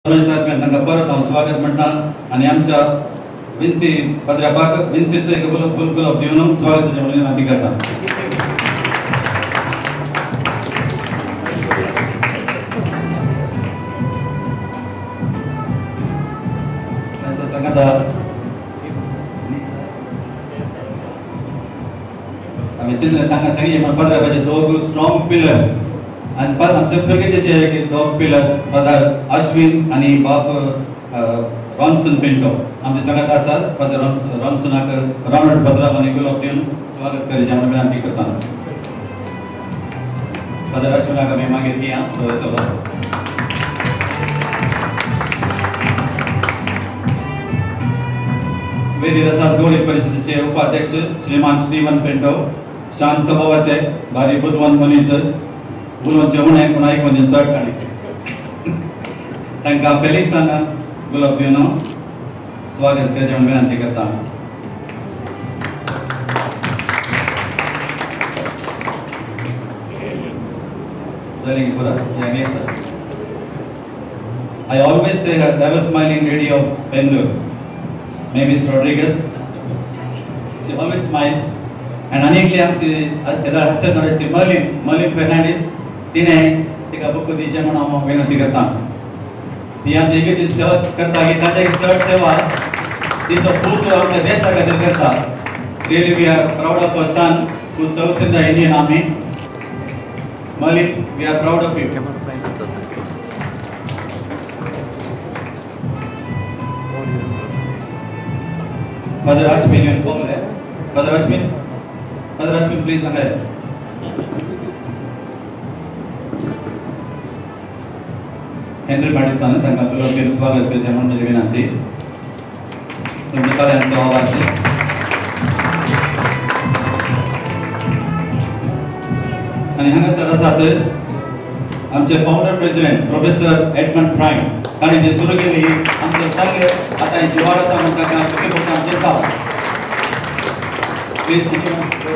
तांकां परत हांव स्वागत म्हणटा आनी आमच्या विन्सी पत्र्यापाक विन्सीत एक गुलाब दिवन स्वागताची विनंती करता. आमी चिंतलें तांकां सांगिल्लें पत्र्यापाचे दोग स्ट्रॉंग पिलर्स आणि पाच आमच्या फॅकल्टीचे दोन पिलर्स फादर अश्विन आणि बाप रॉन्सन पिंटो आमचे सांगत आसात. फादर रॉन्सनाक राउंड पत्राव आनी गुलाब दिवन स्वागत करचे हांव विनंती करता. फादर अश्विनाक आमी मागीर घेया चलो. वेदीर आसात गोळी परिषदेचे उपाध्यक्ष श्रीमान स्टीवन पिंटो, शांत स्वभावाचे भारी बुद्धवंत मनीस उलोवचे म्हणून आयकून चड काणी तांकां फेलिक्सान गुलाब दिवन स्वागत करचें म्हणून विनंती करता. I always say her ever smiling lady of Pendur, Mavis Rodriguez. She always smiles. And अनेकली आमची हास्यनटाची मर्लिन फेर्नांडीस तिने तिका बुक दिवचे म्हणून हांव विनंती करता. ती आमच्या इगेची सेवा करता की ताच्या चड सेवा तिचो खूब आमच्या देशा खातीर करता. Really we are proud of our son who serves in the Indian army. Merlin, we are proud of you. Father Ashwin, you come there. Father Ashwin, please ahead. Henry Madison तांकां गुलाब स्वागत करचें म्हणून म्हजी विनंती. तुमच्या सगळ्यांचो आवाज. आनी हांगासर आसात आमचे founder president professor Edmund Frank. ताणें जी सुरू केली आमचे सगळे आतां ही जीवार आसा म्हणून ताका आमचे दिता. Please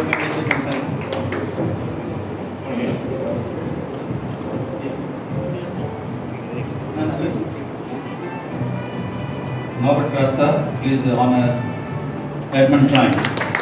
Norbert Crasta, please honor Edmund Frank.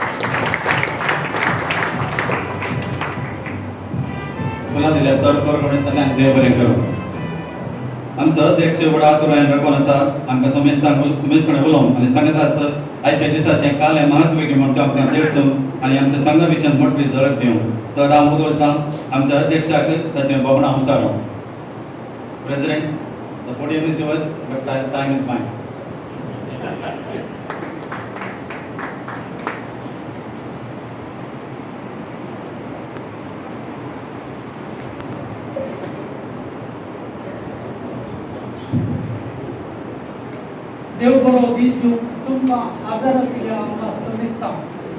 फुलां दिल्या सर कोण सगळ्यांक देव बरें करूं. आमचो अध्यक्ष वडा तुरायन रकोन आसा. आमकां समेस्तान उलोवंक आनी सांगता आसा आयच्या दिसाचें कालें महत्व घेवन म्हणटा आमकां देडसून आनी आमच्या संघा विशयान मोठी झळक दिवं. तर हांव उलयतां आमच्या अध्यक्षाक ताचें बोबणां उसारूं. President, the podium is yours but time is mine. देव बरो दीस दिवं तुमकां आजार आशिल्ल्या आमकां समेस्तां.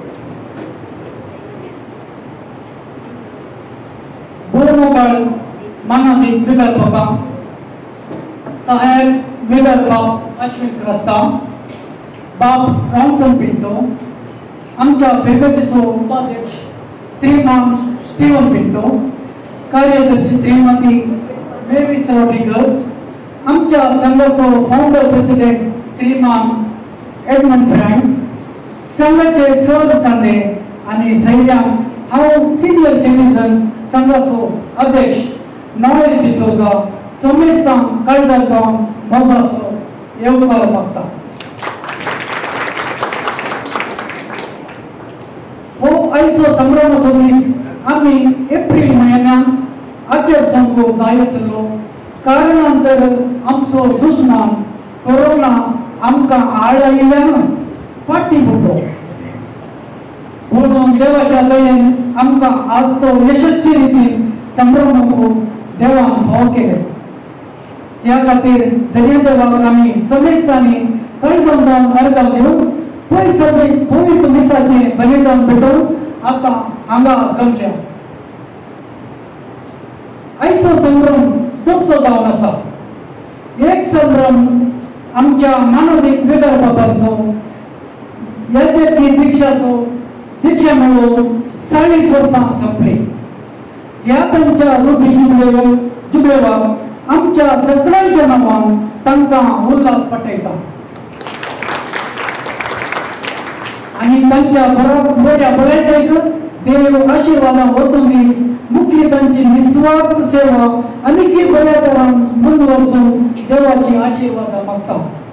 बरो mobile मानादीक vigour Baba Saheb vigour बाप अश्विन क्रस्ता, बाप रॉन्सन पिंटो, आमच्या फेगचेचो उपाध्यक्ष श्रीमान स्टीवन पिंटो, कार्यदर्शी श्रीमती मेविस रॉड्रिगज, आमच्या संघाचो फाउंडर प्रेसिडेंट श्रीमान एडमंड फ्रँक, संघाचे सर्व सांदे आनी सैन्यांक हांव सिनियर सिटीजन्स संघाचो अध्यक्ष नॉएल डिसोजा समेस्तांक काळजांतल्यान मोगाचो येवकार मागता. हो आयचो संभ्रमाचो दीस आमी एप्रील म्हयन्यांत आचर सोमको जाय आसलो. कारणांतर आमचो दुश्मन कोरोना आमकां आड आयिल्ल्यान फाटीं पडलो. पूण देवाच्या दयेन आमकां आज तो यशस्वी रितीन संभ्रमको देवान फाव केले. ह्या खातीर धन्यदेवाक आमी समेस्तांनी कणजोंदान अर्घ दिवन पवित्र मिसाचें बलिदान पेटोवन आतां हांगा जमल्या. आयचो संभ्रम दुखतो जावन आसा. एक संभ्रम आमच्या मानवीक विगर बाबांचो दीक्षा मेळोवन 40 वर्सां संपली. ह्या तांच्या रुबी जुबलेवाक आमच्या सगळ्यांच्या नावान तांकां सदां उल्हास पटयता आणि त्यांच्या बऱ्या बळ्याक देव आशीर्वादां वतुनी मुखली तांची निस्वार्थ सेवा आनीक बऱ्या तरान मुनवरसून देवाची आशीर्वादां मागता.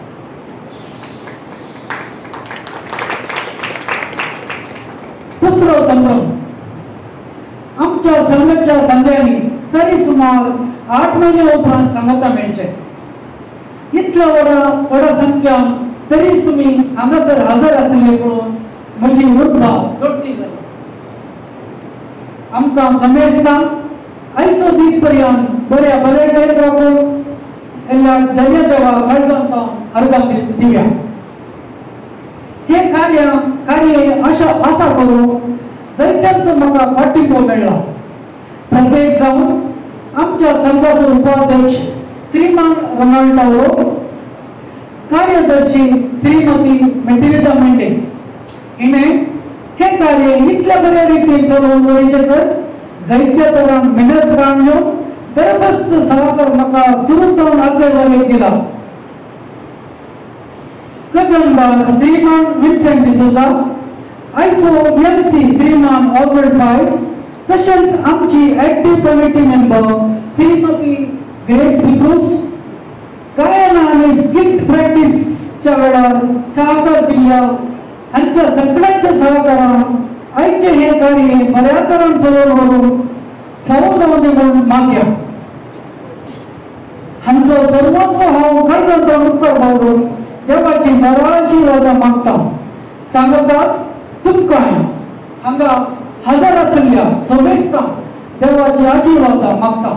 दुसरो संभ्रम आमच्या संघाच्या संध्यांनी सरी सुमार 8 महिने उपरांत सांगता मेळचे. इतल्या व्हडा संख्यान तरी तुम्ही हांगासर हजर आशिल्ले पळोवन म्हजी उर्बा घडती जाली. आमकां समेस्ता आयचो दीस पर्यंत बऱ्या भलायकेंत रावून एल्ल्याक धन्यदेवा काळजांत अर्गां दिव्या. हे कार्य आशा करून जायत्यांचो म्हाका पाठिंबो मेळ्ळा. प्रत्येक जावन आमच्या संघाचो उपाध्यक्ष श्रीमान रोनाल्डो, कार्यदर्शी श्रीमती मेटिल्डा मेंडेस हिणें हे कार्य इतल्या बऱ्या रितीन चलोवन वयचे तर जायत्या तरान मेहनत काडल्यो दरबस्त सहकार म्हाका सुरू आग्रह दिला. खजानदार श्रीमान विन्सेंट डिसोजा, आयचो एमसी श्रीमान ऑल्बर्ट बायस, तशेंच आमची एक्टिव्ह कमिटी मेंबर श्रीमती ग्रेस पिक्रूस, गायन आनी स्किट प्रॅक्टिसच्या वेळार सहकार दिल्ल्या हांच्या सगळ्यांच्या सहकारान आयचे हे कार्य बऱ्या तरान चलोवन व्हरून फावो जावं दी म्हणून मागया. हांचो सर्वांचो हांव काळजांत उपकार बाळगून देवाची आशीर्वादां मागता. सांगताच तुमकां हांगा हजर आशिल्ल्या समेस्तांक देवाची आशीर्वादां मागता.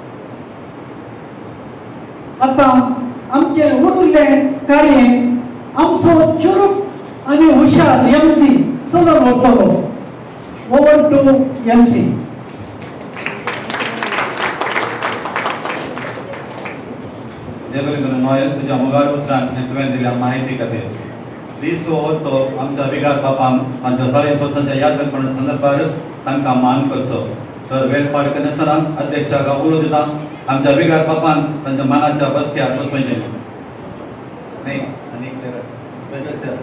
आता आमचे उरिल्लें कार्य आमचो चुरूक आनी हुशार एमसी चलोवन व्हरतलो. Over to MC. देवरिगन नॉयल तुझ्या मुगार उतरान तुवें दिल्या माहिती खातीर. दीस हो तो आमच्या विगार बापान तांच्या 40 वर्सांच्या याजकपणा संदर्भार तांकां मान करचो. तर वेळ पाड करनासतना अध्यक्षाक उलो दिता. आमच्या विगार बापान तांच्या मानाच्या बसक्यार बसोवचें. नाही आनी स्पेशल चेअर.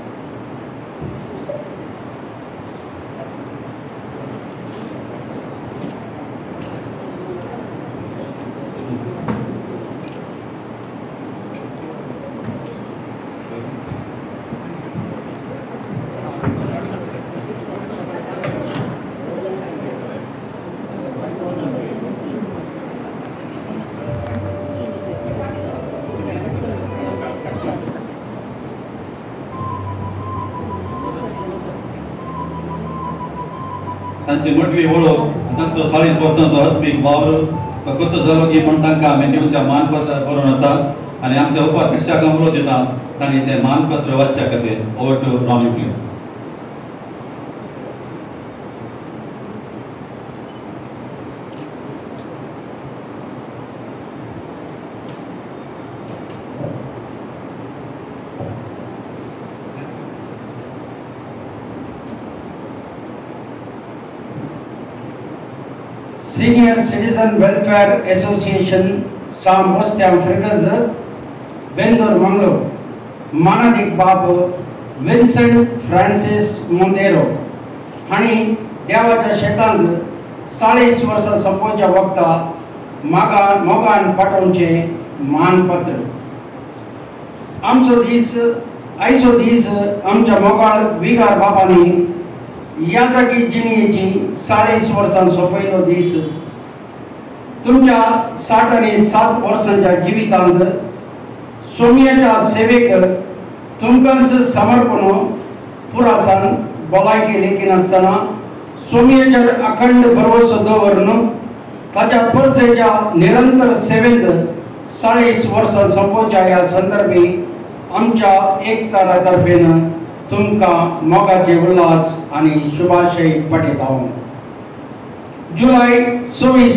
तांची मोठवी वळख तांचो 40 वर्सांचो आत्मीक वावर कसो जालो की म्हण तांकां मेन्यूच्या मानपत्र बरोवन आसा आनी आमच्या उपाध्यक्षाक उलो दिता. तांणी तें मानपत्र वाचच्या खातीर. Over to Ronnie please. Senior Citizen Welfare Association Sam Western Frigaz Bendur Mangalore मानाधिक बाब विन्सेंट फ्रांसिस मोंतेरो हांणी देवाच्या शेतांत 40 वर्सां सोंपोवच्या वक्ता मोगान पाठोवचे मानपत्र. आयचो दीस आमच्या मोगाळ विगार बाबांनी या जागी जिणेची 40 वर्सां सोंपयलो दीस. तुमच्या 60 आनी 7 वर्सांच्या जिवितांत सोमियाच्या सेवेक तुमकांच समर्पण पुरासान भलायकी लेखी नासतना सोमियाचेर अखंड भरवसो दवरून ताच्या परजेच्या निरंतर सेवेंत 40 वर्सां सोंपोवच्या ह्या संदर्भी आमच्या एकता तर्फेन तुमकां मोगाचे उल्हास आनी शुभाशय पाठयता. जुलय 26,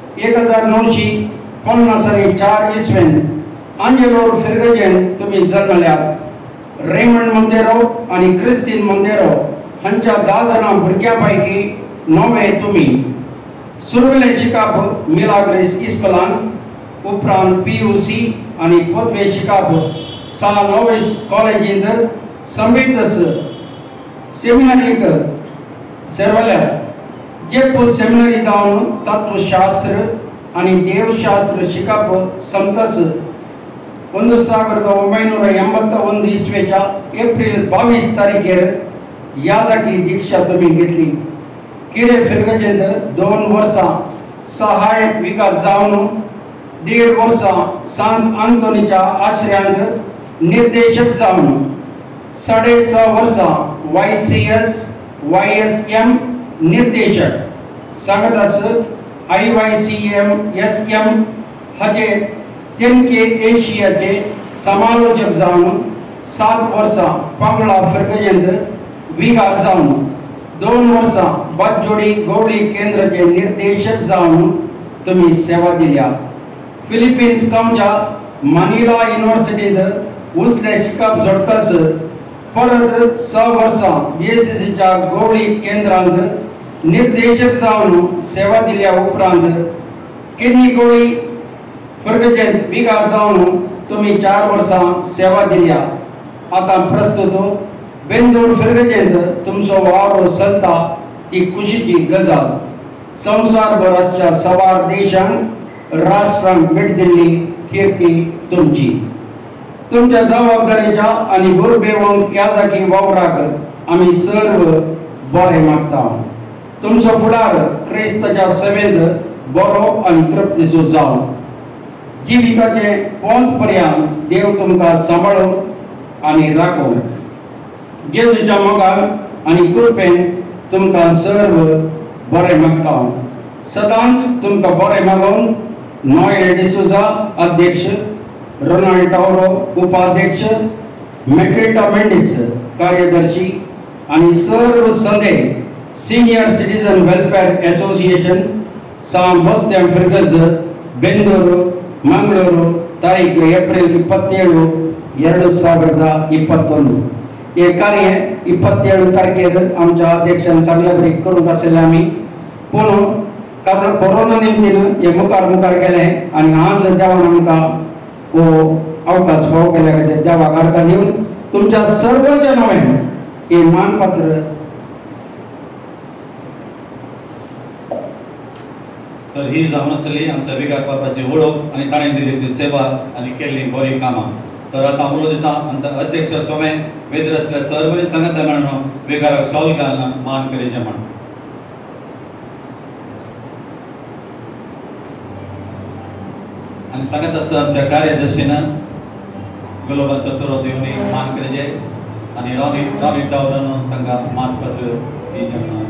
1954 इसवेंत आंजेलोर फिरगजेन तुमी जल्मल्यात. रेमंड मोंतेरो आनी क्रिस्टीन मोंतेरो हांच्या 10 जाणां भुरग्यां पैकी 9वे तुमी. सुरवेलें शिकप मिलाग्रेस इस्कॉलान, उपरांत PUC आनी पदवी शिकप सा नोविस कॉलेजींत संगीत सेमिनारीक सेरवल्यार जेप सेमिनारी जावन तत्वशास्त्र आनी देवशास्त्र शिकप समतस 1981 इसवेच्या एप्रिल 22 तारखेर याजाकी दीक्षा तुम्ही घेतली. किरे फिरगजेंत 2 वर्सां सहायक विकार जावन 1.5 वर्सां सांत आंतोनीच्या आश्रयांत निर्देशक जावन 6.5 वर्सां YCS YSM निर्देशक सांगतास IYCM SM हाचे तेनके एशियाचे समालोचक जावन 7 वर्सां पांगळा फिरगजेंत विकार जावन 2 वर्सां बाजोडी गवळी केंद्राचे निर्देशक जावन तुम्ही सेवा दिल्या. फिलिपिन्स गांवच्या मनिला युनिव्हर्सिटीत उंचले शिकप जोडतास परत 6 वर्सां DSSच्या गवळी केंद्रांत निर्देशक जावन सेवा दिल्या उपरांत केनी गवळी फर्गजेंत विकार जावन तुम्ही 4 वर्सां सेवा दिल्या. आता प्रस्तुत बेंदूर फिरगजेंत तुमचो वावरो चलता ती खुशीची गजाल. संवसारभराच्या सवार देशांक राष्ट्रांक भेट दिल्ली कीर्ती तुमची. तुमच्या जबाबदारीच्या आनी बुरबेवंत याजाकी वावराक आमी सर्व बरें मागता. तुमचो फुडार क्रिस्ताच्या सेवेंत बरो आनी तृप्तीचो जावं. जिविताचे पोंत पर्यंत देव तुमकां सांबाळून आनी राखूं. जेजूच्या मोगान आनी कृपेन तुमकां सर्व बरें मागता. सदांच तुमकां बरें मागून नॉयल डिसोजा अध्यक्ष, रोनाल्ड टावरो उपाध्यक्ष, मेटिल्डा मेंडिस कार्यदर्शी आनी सर्व संघे senior citizen welfare association Sam बस्त्यां फिरगज बेंदूर मंगळूरू तारीख एप्रिल 27, 2021. हे कार्य 27 तारखेर आमच्या अध्यक्षान सांगल्या बरी करूंक आसले आमी, पूण कारण कोरोना निमतीन हे मुखार गेले आनी आज देवान आमकां हो अवकाश फावो केल्या खातीर देवाक आर्गां दिवन तुमच्या सर्वांच्या नांवान हे मानपत्र. तर ही जावन आसली आमच्या विकार बापाची वळख आनी ताणें दिली ती सेवा आनी केल्ली बरी कामां. तर आतां उलो दिता अध्यक्ष सोमे वेदर आसल्या सर्वनी सांगता म्हणून विकाराक शॉल घालून मान करीचे म्हण. आनी सांगत आसा आमच्या कार्यदर्शीन ग्लोबल चतुरो दिवनी मान करीचे आनी रॉनी टावरान तांकां मानपत्र दिवचे म्हणून.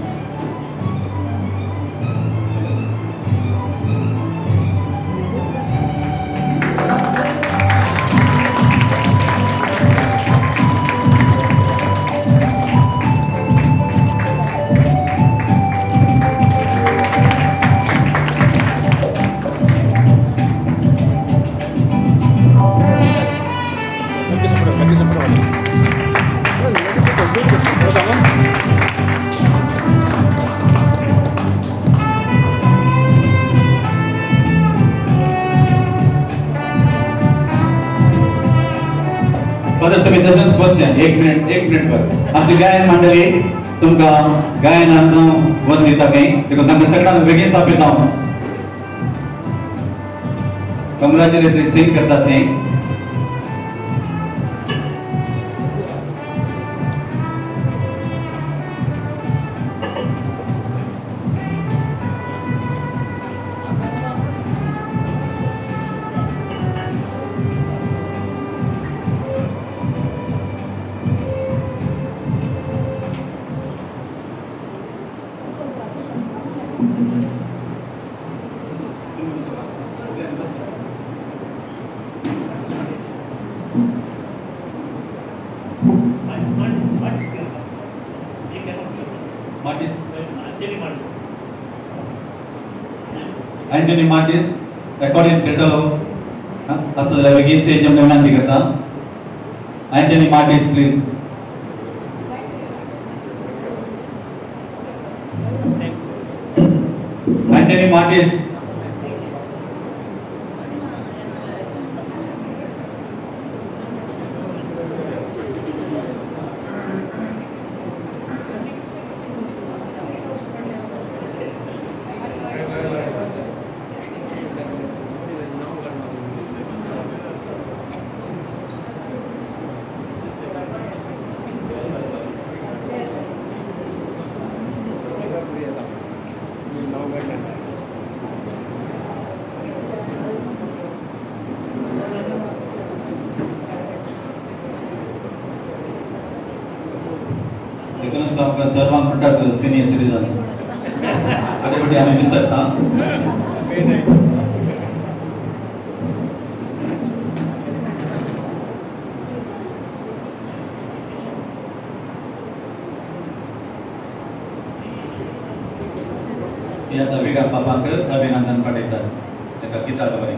तुम्ही तसंच बसच्या एक मिनिट पर आमची गायन मंडळी तुमकां गायनांत वत दिता काही देखून तांकां सगळ्यांक बेगीन सापयता हांव. कंग्रॅच्युलेटरी सिंग करतात ते. Anthony Martis, according to title, असं जरा बेगीन से जमने विनंती करता. Anthony Martis, please. Anthony Martis. नुसतं आमकां सर्वांक म्हणटात सिनियर सिटीजन्स कधी कधी आम्ही विसरता. आता वेगळा बापाक अभिनंदन पाठयतात ताका गितां दवरी.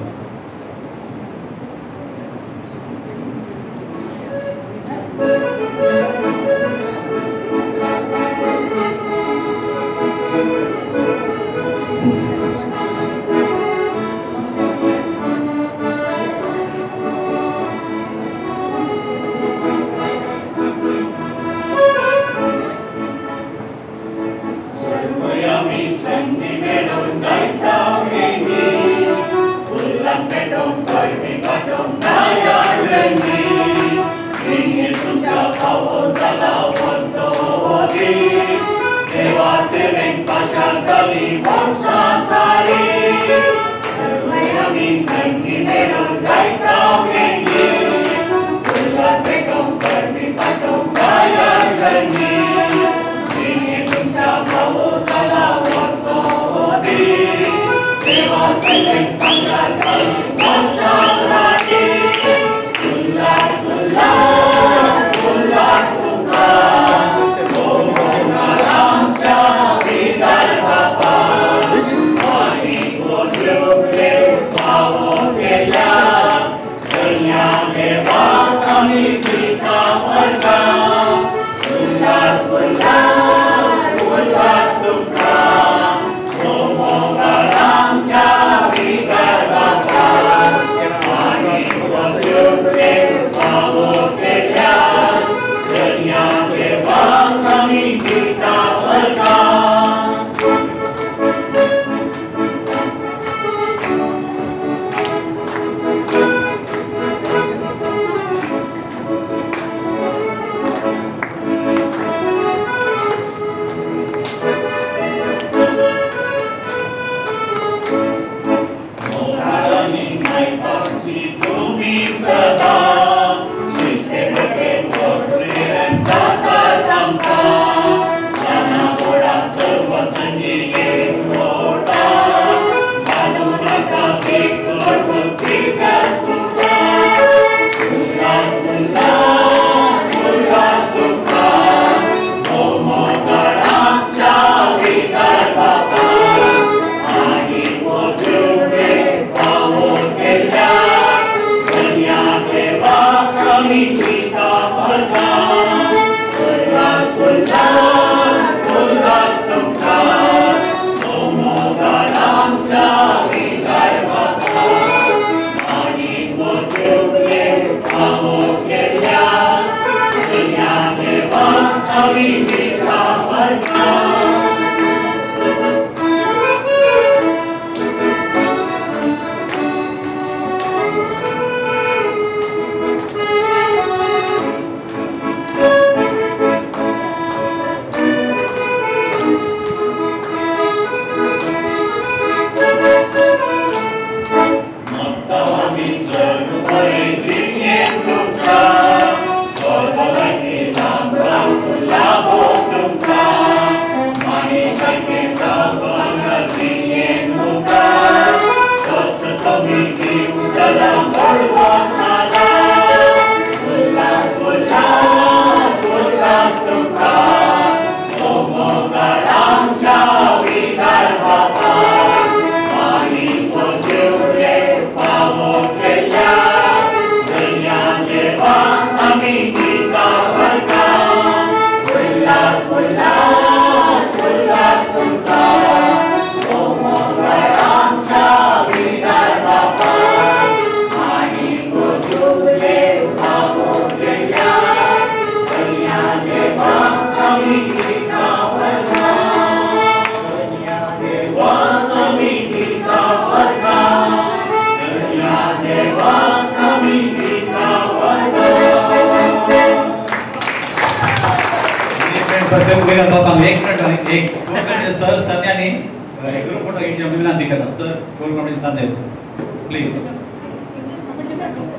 सर सन्यानी ग्रुप फोटो घेवची विनंती करता. Sir core committee Sandesh please.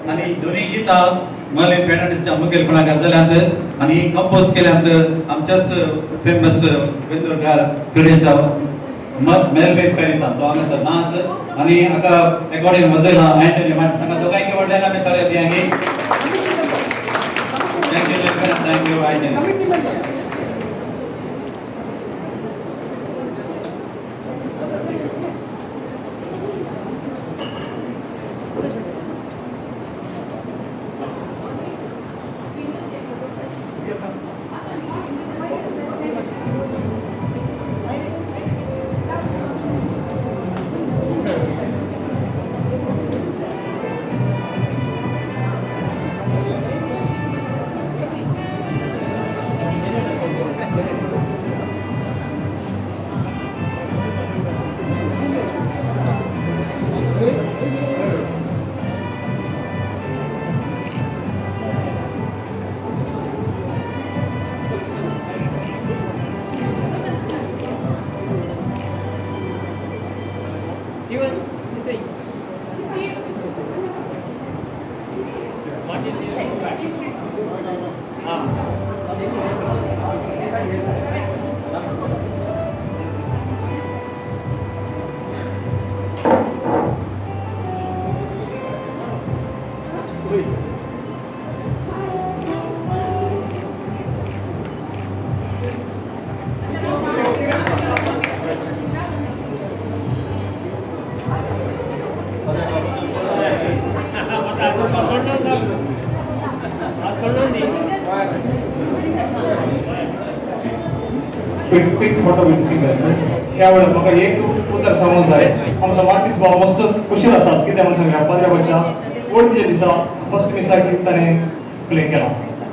आणि दोन्ही गीतां मले पेडणेसच्या मुखेलपणाक जाल्यांत आणि कंपोज केल्यांत आमच्याच फेमस वेंदुरकार क्रिडेचा मेलबेन पेरिसा तो हांगासर नाच आणि हाका अकॉर्डिंग मजयला अँटनी मार्ट ताका दोगांयक व्हडल्यान आमी ताळे दियांगी thank you Antony quick photo with singers ह्या वेळार म्हाका एक उतर सांगूंक जाय आमचो आर्टिस्ट भाव मस्त खुशी आसा कित्याक म्हणून सांगल्या पंजाबाच्या वडचे दिसा फर्स्ट मिसा गीत ताणें प्ले केला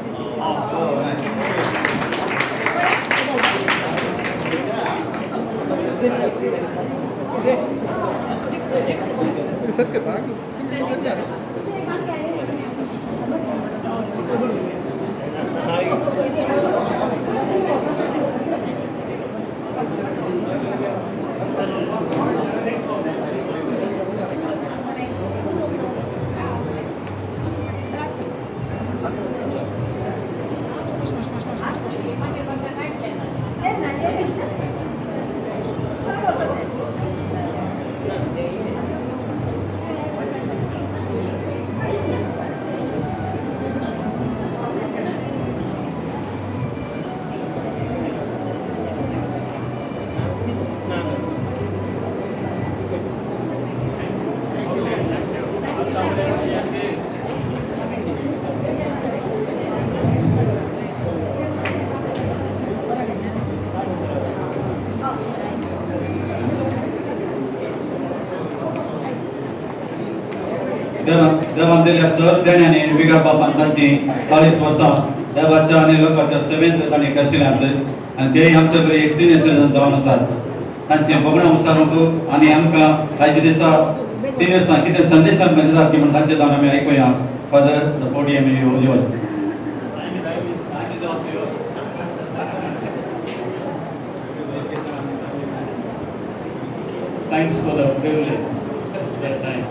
देवांतल्या सर देण्याने विगा बापान तांची 40 वर्सां देवाच्या आनी लोकांच्या सेवेंत ताणें करशिल्यांत आनी तेय आमचे बरी एक सिनियर सिटीजन जावन आसात तांचे बगणा उसारूंक आनी आमकां आयच्या दिसा सिनियर्सां कितें संदेशान दितात ती म्हण तांचे जावन आमी आयकुया father the podium is yours Thanks for the privilege that time.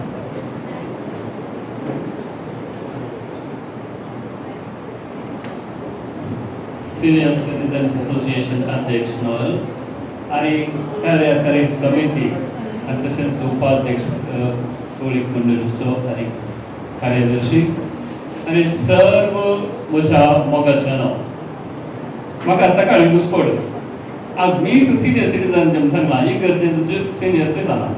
Senior Citizens Association अध्यक्ष नोएल आणि कार्यकारी समिती आणि तसेच उपाध्यक्ष टोळी मंडळ सो आणि कार्यदर्शी आणि सर्व म्हज्या मोगाच्यानो म्हाका सकाळी घुसपड आज मी सिनियर सिटीजन जेम सांगला ही गरजेचे सिनियर्स ते सांगा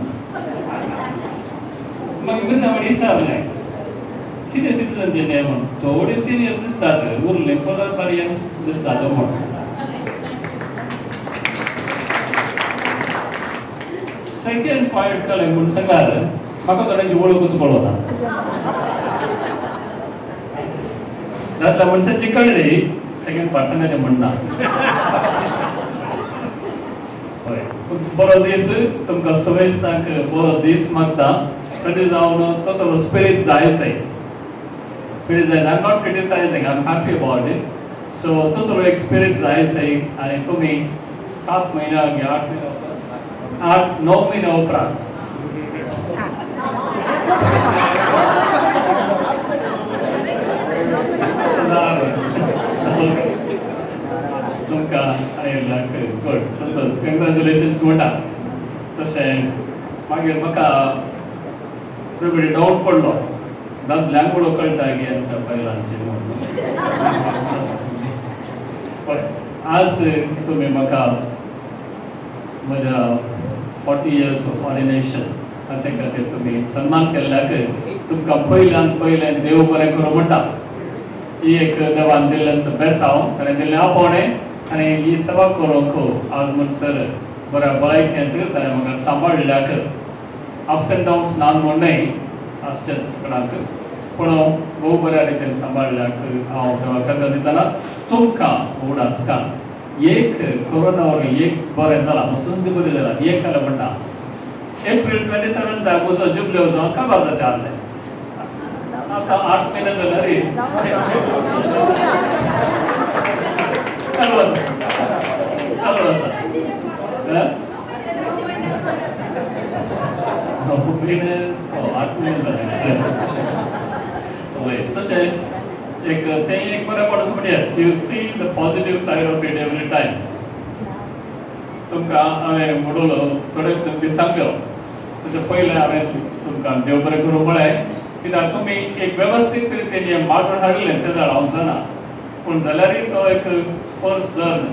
म्हाका बी नावडी सारले सिनियर सिटीजन जे ने म्हण थोडे सिनियर्स दिसतात उरले परत बारी यंग दिसतात म्हण सेकंड पॉइंट केले म्हण सांगल्यार म्हाका थोड्यांची वळखूच पळोवना दादल्या मनशाची कळली सेकंड पर्सनाचे म्हणना हय बरो दीस तुमकां सगळ्यांक बरो दीस मागता तरी जावन तसो स्पिरीट जाय spirit जाय I am not criticising I am happy about it so तसो एक स्पिरीट जाय आनी तुमी 7 महिना 8-9 महिना उपरांत तुमका आयलाक गुड संतोष कंग्रॅच्युलेशन्स म्हणटा तशें मागीर म्हाका थोडे डावट पडलो दादल्यांक म्हणून कळटा की आमच्या बायलांची म्हणून आज तुम्ही म्हाका म्हज्या 40 years ऑफ ऑर्डिनेशन हाचे खातीर तुमी सन्मान केल्ल्याक तुमकां पयल्यान देव बरें करूं म्हणटा ही एक देवान दिल्लें बेसांव ताणें दिल्लें आपोवणें आनी ही सेवा करूंक आज म्हणसर बऱ्या भलायकेंत ताणें म्हाका सांबाळल्याक अप्स एंड डावन्स ना म्हणूनय आसचेच कोणाक पूण भोव बऱ्या रितीन सांबाळल्याक हांव देवाक येता दितना तुमकां उडासकान एक कोरोनावर एक बरें जालां मसून बरें जालां एक जालें म्हणटा एप्रिल 27 म्हजो जुबल्यो जावन काबार जाता आसलें आता 8 महिने झाले रे चालू आसा 8 महिने झाले तशें एक बरें पडस म्हणल्यार you see the positive side of it every time तुमकां हांवें म्हणलो थोडे संगती सांगल्यो ताचे पयलें हांवें तुमकां देव बरें करूं म्हळें कित्याक तुमी एक वेवस्थीत रितीन हें मागून हाडिल्लें तें जाण हांव जाणा पूण जाल्यारय तो एक कोर्स जर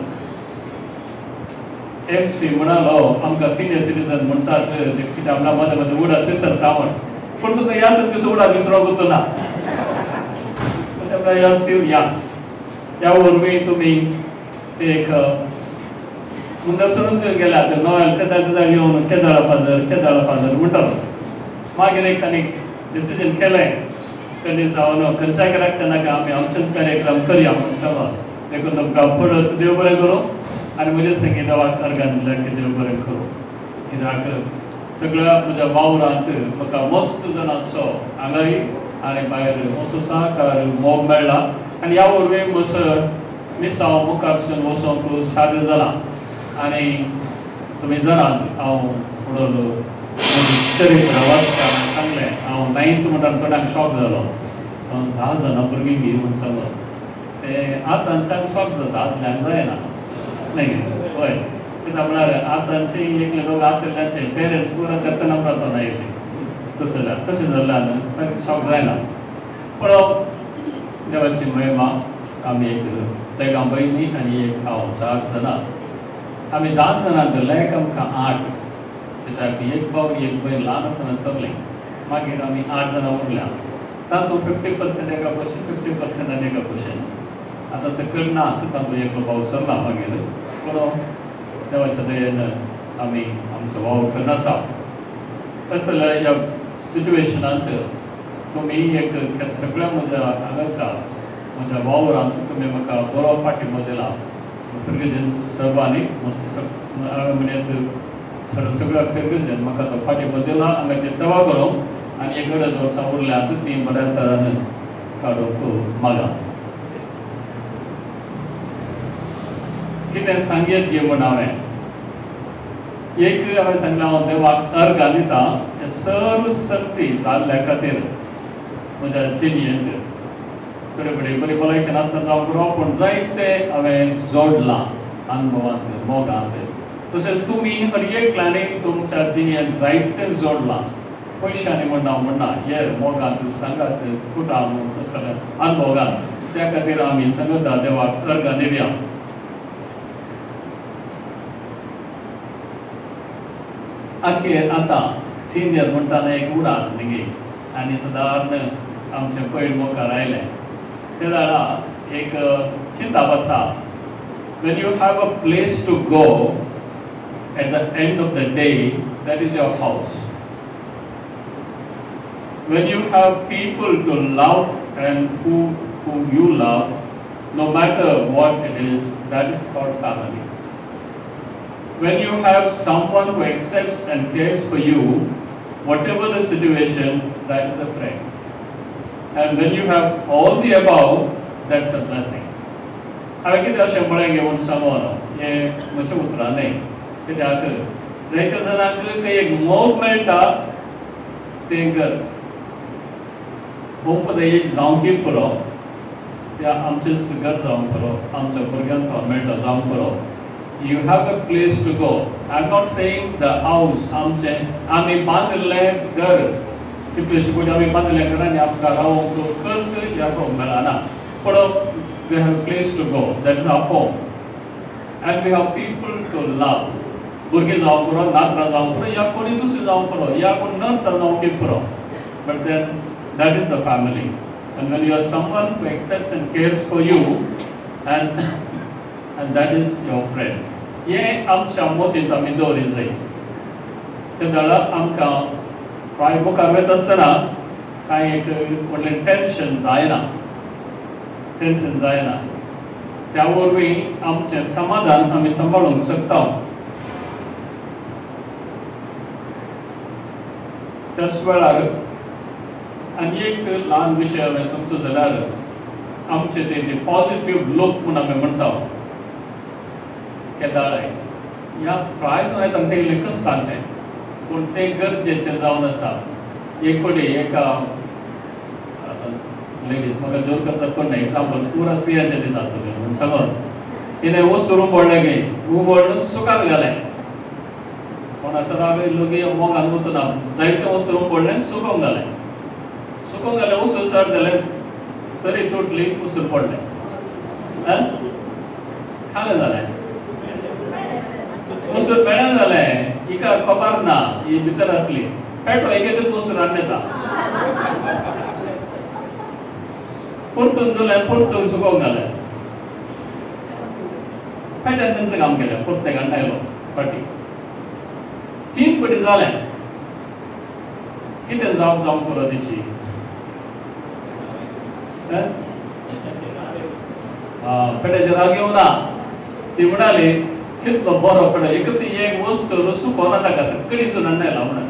MC म्हणालो आमकां सिनियर सिटीजन म्हणटात कित्याक आमकां मदें मदें उडात विसरता म्हण पूण तुका ह्या संगतीचो उडात विसरोंक उरतो ना तशें यू स्टील यंग त्या वरवीं तुमी ते एक मुंदर गेल्या नॉयल केदार येवन केदार फादर म्हणटालो मागीर एक आनीक डिसिजन केलें कधी जावन खंयच्याय कराकचे नाका आमी आमचेच कार्यक्रम करया म्हणून सवा देखून तुमकां परत देव बरें करूं आनी म्हजे संगीत देवाक अर्गान दिल्यार की देव बरें करूं कित्याक सगळ्या म्हज्या वावरांत म्हाका मस्त जाणांचो हांगाय आनी भायर मस्तो सहकार मोग मेळ्ळा आनी ह्या वरवीं म्हजो मिसांव मुखारसून वचोंक सादें जालां आनी तुमी जाणात हांव उडोलो चरित्र वाचता सांगलें हांव 9th म्हणटा थोड्यांक शॉक जालो 10 जाणां भुरगीं घे म्हूण सांगलो ते आतांच्याक शॉक जाता आदल्यांक जायना न्ही हय कित्याक म्हळ्यार आतांचे एकले दोग आशिल्ल्यांचे पेरंट्स पुरो तेन्ना रावता ना येयले तशें जाल्ल्यान तांकां शॉक जायना पूण देवाची महिमा आमी एक तेगा भयणी आनी एक हांव 4 जाणां आमी 10 जाणां धरले एक आमकां 8 कित्याक एक भाव एक भयण ल्हान आसतना सरलीं मागीर आमी 8 जाणां उरल्या तातूंत 50% एका भशेन 50% आनी एका भशेन आतां सकयल ना तातूंत एकलो भाव सरला मागीर पूण देवाच्या दयेन आमी आमचो वावर करना आसा तशें जाल्यार ह्या सिट्युएशनांत तुमी एक सगळ्या म्हज्या हांगाच्या म्हज्या वावरांत तुमी म्हाका बरो पाठिंबो दिला फिरगेजन सर्वांनी म्हणजे सगळ्या फिरगेजन म्हाका तो पाठिंबो दिला हांगाची सेवा करूंक आनी एक गरज वर्सां उरल्यांत ती बऱ्या तरान काडूंक मागा कितें सांगयत घे म्हण हांवें एक हांवें सांगलें हांव देवाक अर्घ दिता हे सर्व सक्ती जाल्ल्या खातीर म्हज्या जिणेंत थोडे कडेन बरी भलायकेन आसतना जावं पुरो पूण जायते हांवें जोडलां अनुभवांत मोगांत तशेंच तुमी हर एकल्यानी तुमच्या जिणेंत जायते जोडलां पयशांनी म्हण हांव म्हणना हेर मोगांत सांगात कुटां म्हूण तशें अनुभवान त्या खातीर आमी सांगता देवाक अर्घ दिवया आखेर आतां सिनियर म्हणटाना एक उडास न्ही आनी सदांच आमचें पयर मुखार आयलें ते जाणा एक चिंता आसा when you have a place to go at the end of the day that is your house when you have people to love and who you love no matter what it is that is called family when you have someone who accepts and cares for you whatever the situation that is a friend and when you have all the above that's a blessing हांवें कितें अशें म्हळें घेवन सांगून हें म्हजें उतरां न्ही कित्याक जायत्या जाणांक तें एक मोग मेळटा तें होम फॉर द एज जावंकी पुरो त्या आमचे घर जावंक बरो आमच्या भुरग्यांक मेळटा जावंक बरो you have a place to go I am not saying the house आमचे आमी बांदिल्लें घर कितलेशे कोटी आमी बांदिल्ल्या घरांनी आमकां रावंक कश्ट ह्या पळोवंक मेळना पूण we have a place to go that is our home and we have people to love भुरगीं जावंक बरो नातरां जावंक बरो या कोणी दुसरें जावंक बरो या कोण नर्स जावंक बरो but then that is the family and when you are someone who accepts and cares for you and that is your friend ye amcha motin आमी दवरी जाय ते दाळा आमकां प्राय मुखार वयता आसतना कांय एक व्हडलें टेन्शन जायना त्या वरवीं आमचें समाधान आमी सांबाळूंक शकता त्याच वेळार आनी एक ल्हान विशय हांवें सांगचो जाल्यार आमचे ते पॉझिटिव्ह लोक म्हूण आमी म्हणटा केदाराय ह्या प्रायज आयतान ते इल्लें कश्टाचें पूण ते गरजेचें जावन आसा एक कोणी एका लेडीज म्हाका जोर करतात कोण एग्जाम्पल पुरा स्त्रियांचें दितात तुमी म्हूण समज तिणें वस्तू उमळ्ळें गे उमळून सुकाक घालें कोणाचो राग येयलो गे मोगान वतना जायते वस्तू उमळ्ळें सुकोवंक घालें सुकोवंक घालें उसर सर जालें सरी तुटली उसर पडलें खालें जालें उसर पेड्यां जालें हिका खबर ना ही भितर आसली पेटो एकेतूच उसर हाडून येता परतून जालें परतून सुकोवंक घालें पेट्यान तेंचें काम केलें परतें घालून आयलो फाटी 3 फावटी जालें कितें जावंक बरो तेची पेट्याचेर राग येवना ती म्हणाली कितलो बरो पेडो एक वस्तू सुकोवना ताका सकलीचून हाडून आयला म्हणून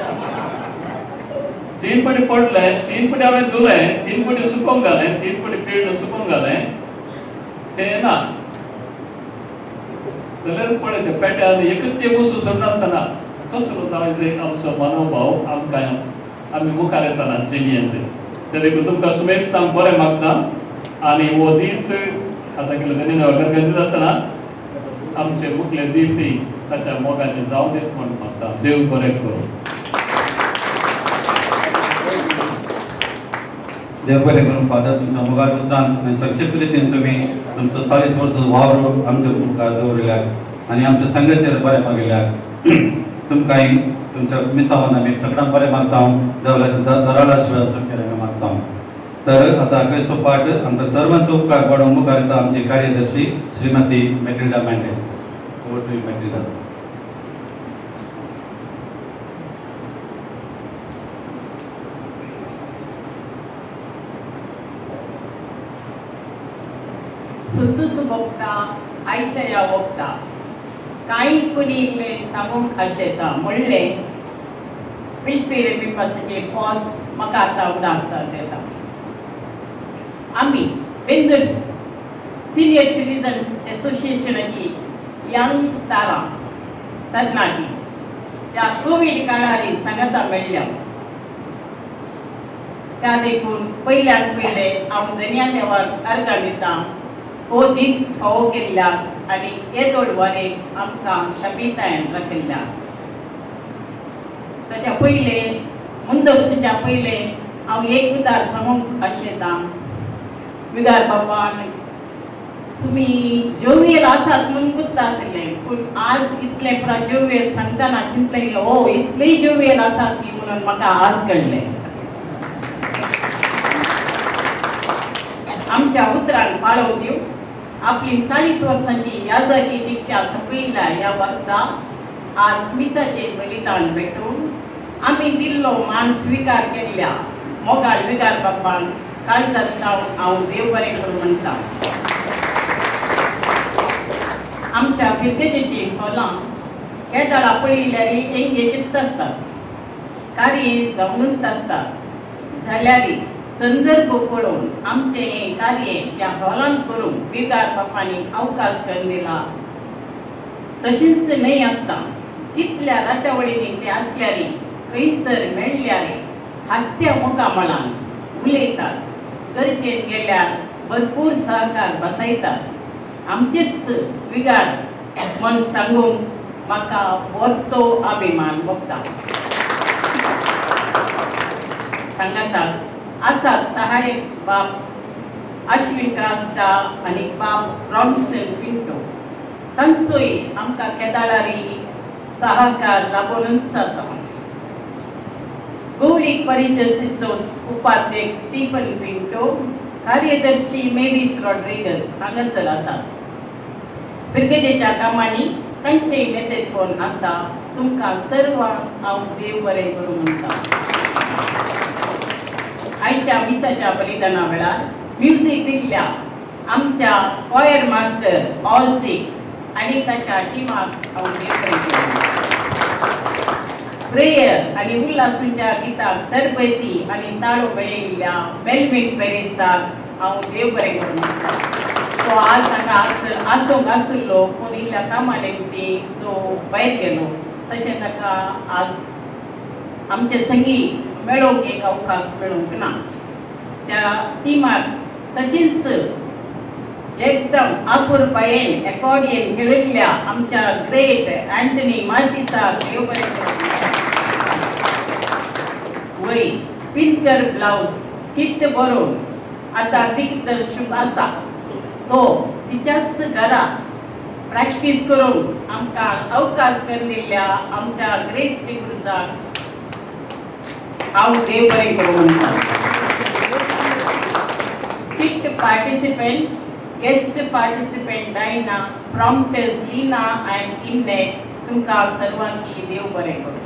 3 फावटी पडलें 3 फावटी हांवें धुलें 3 फावटी सुकोवंक घालें 3 फावटी पिळून सुकोवंक घालें तें ना जाल्यार पळय ते पेट्यान एकच एक वस्तू सोडनासतना कसलो आयज आमचो मनोभाव आमकां आमी मुखार येताना जिणेंत ते देखून तुमकां सुमेस्तांक बरें मागता आनी हो दीस आसा केलो तेणी नवकर घालीत आसतना आमचे मुखले दीसय ताच्या मोगाचे जावं देत म्हूण मागता देव बरें करूं देव बरें करून फादर तुमच्या मुखार वचून आनी संक्षिप्त रितीन तुमी तुमचो 40 वर्सां वावर आमच्या मुखार दवरल्यात आनी आमच्या संघाचेर बरें मागिल्ल्याक तुमकांय तुमच्या मिसावान आमी सगळ्यांक बरें मागता देवळाचो दराळ आशिर्वाद तुमचेर आमी मागता तर आतां क्रिस्तो पाठ आमकां सर्वांचो उपकार पडोवंक मुखार येता आमची कार्यदर्शी श्रीमती Matilda Mendes over to you Matilda सुतुसु भोगता आयच्या ह्या वखदा कांय कोणी इल्लें सांगूंक आशेता म्हणलें पिलपिरे पिपासाचें पद म्हाका आतां उडाक साथ येता आमी बेंदर सिनियर सिटीजन्स एसोसिएशनाची यंग तारा तरणाटी ह्या कोवीड काळार सांगाता मेळ्ळ्या त्या देखून पयल्यान पयलें हांव धन्या देवाक अर्गां दितां हो दीस फावो केल्ल्याक आनी येदोड वरेक आमकां शाबितायेन राखिल्ल्याक ताच्या पयलें मुंदवसाच्या पयलें हांव एक उदार सांगूंक आशेतां विगार बापान तुमी जोवेल आसात म्हणून गुत्त आसलें पूण आज इतलें पुरा जोवेल सांगतना चिंतलें हो इतलेय जोवेल आसात न्ही म्हणून म्हाका आस घडलें आमच्या उतरान पाळव दिव आपली 40 वर्सांची याजकी दिक्षा सोंपयल्या ह्या वर्सा आज मिसाचें बलिदान भेटून आमी दिल्लो मान स्विकार केल्ल्या मोगाळ विगार बापान काळजांत लावन हांव देव बरें करूं म्हणटा आमच्या फिरगेजेची हॉलां केदाळा पळयल्यार एंगेजीत आसतात कार्य जावनूच आसतात जाल्यार संदर्भ पळोवन आमचें हें कार्य ह्या हॉलांत करूंक विगार बापांनी अवकाश करून दिला तशेंच न्हय आसता कितल्या राटावळींनी ते आसल्यार खंयसर मेळ्ळ्यार हास्त्या मुखामळान उलयतात गरजेन गेल्यार भरपूर सहकार बसयतात. आमचेच विगार म्हण सांगूंक म्हाका परतो अभिमान भोगता. सांगाताच आसात सहाय्यक बाब अश्विन क्रास्टा आनी बाब ब्रॉन्सन पिंटो. तांचोय आमकां केदारारी सहकार लाबूनच आसा. गवळीक परिधर सिसोस उपाध्यक्ष स्टीफन पिंटो, कार्यदर्शी मेविस रॉड्रिगस हांगासर आसात. पिरगेजेच्या कामांनी तांचेय मेतेरपण आसा. तुमकां सर्वांक हांव देव बरें करूं म्हणटा. आयच्या मिसाच्या बलिदाना वेळार म्युझिक दिल्ल्या आमच्या कॉयर मास्टर ऑल्सिक आनी ताच्या टिमाक हांव देव बरें करूं. प्रेयर आनी उल्हासूंच्या गिताक तरबेती आनी ताळो मेळयिल्ल्या मेलविन पेरेसाक हांव देव बरें करूं म्हणटा. तो आज हांगा आसूंक आशिल्लो पूण इल्ल्या कामा निमती तो भायर गेलो. तशें ताका आज आमचे संगीत मेळोवंक एक अवकाश मेळूंक ना. त्या टिमाक तशीच एकदम अपुरबायेन एकॉर्डियन खेळिल्ल्या आमच्या ग्रेट अँटनी मार्टिसाक देव बरें करूं. वय पिंकर ब्लाउज स्किट बरोवन आतां दिग्दर्शक आसा. तो तिच्याच घरा प्रॅक्टीस करून आमकां अवकाश करून दिल्ल्या आमच्या ग्रेस डिक्रुजाक हांव देव बरें करूं म्हणटा. Skit participants, guest participant Diana, prompters Leena and इन्नेट, तुमकां सर्वांकी देव बरें करूं.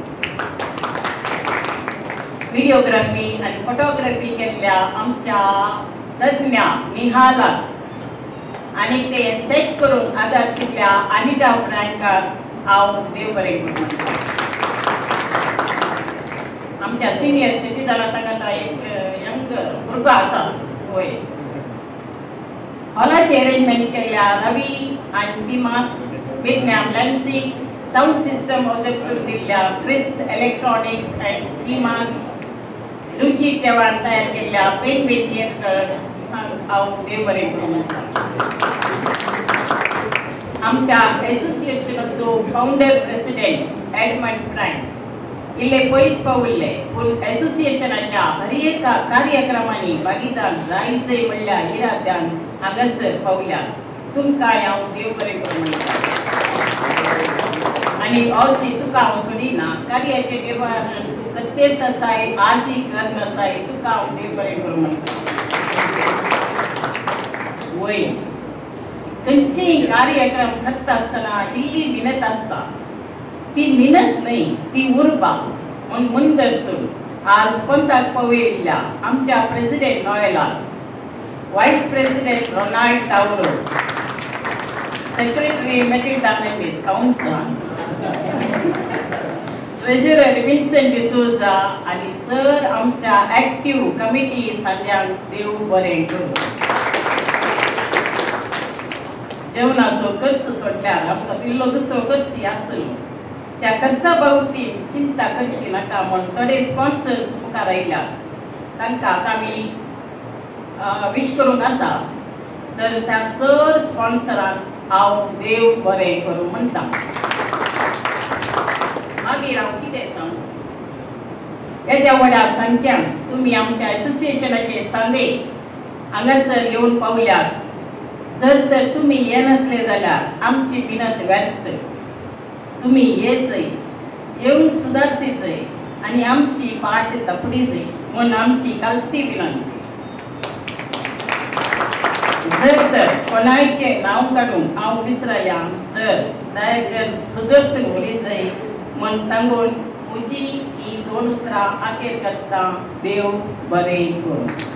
व्हिडिओग्राफी आनी फोटोग्राफी केल्ल्या आमच्या तज्ञ निहालाक आनी ते सेट करून आदारशिल्ल्या अनिता फ्रँकाक हांव देव बरें करूं म्हणटा. आमच्या सिनियर सिटीजना सांगात एक यंग भुरगो आसा. वय हॉलाचे अरेंजमेंट्स केल्ल्या रवी आनी टिमाक, विज्ञान लॅन्सिंग साऊंड सिस्टम उदकसून दिल्ल्या क्रिस इलेक्ट्रॉनिक्स अँड टिमाक, रुची जेवण तयार केल्ल्या पेनविन इयरकड्स हांव देव बरें करूं म्हणटा. आमच्या एसोसिएशनाचो फाउंडर प्रेसिडेंट एडमंड फ्रँक इल्ले पयस पावुल्ले पूण एसोसिएशनाच्या हर एका कार्यक्रमांनी भागीदार जाय म्हणल्यार इराद्यान हांगासर पावल्यात. तुमकां हांव देव बरें करूं म्हणटा. आनी ऑसी तुका हांव सोडिना. कार्याचें निर्वहण तूं कत्तेच आसाय, आजय करन आसाय. तुका हांव देव बरें करूं म्हणटा. वय खंयचेय कार्यक्रम करता आसतना इल्ली मिनत आसता. ती मिनत न्हय, ती उर्बा म्हूण मुंदरसून आज पंताक पावयिल्ल्या आमच्या प्रेसिडेंट नोएलाक, vice president Ronald Tauro, secretary Matilda Mendis काउन्सान, ट्रेजरर विन्सेंट डिसोजा आनी सर आमच्या एक्टिव्ह कमिटी सांज्यांक देव बरें करूं. जेवणाचो खर्च सोडल्यार आमकां दिल्लो दुसरो खर्च आसलो. त्या खर्चा बाबतीन चिंता करची नाका म्हूण थोडे स्पॉन्सर्स मुखार आयल्यात. तांकां आतां आमी विश करूंक आसा. तर त्या सर स्पॉन्सरांक हांव देव बरें करूं म्हणटा. मागीर हांव कितें सांगू. येद्या व्हड्या संख्यान तुमी आमच्या एसोसिएशनाचे सांदे हांगासर येवन पावल्यात. जर तर तुमी येनातले जाल्यार आमची विनत व्यर्थ. तुमी येचय, येवन सुदारचेचय आनी आमची पाट तपडीचय म्हूण आमची कालती विनंती. जर तर कोणायचें नांव काडून हांव विसरल्या तर दया करून सुदर्शन उलयचय म्हूण सांगून म्हजी ही 2 उतरां आखेर करता. देव बरें करूं.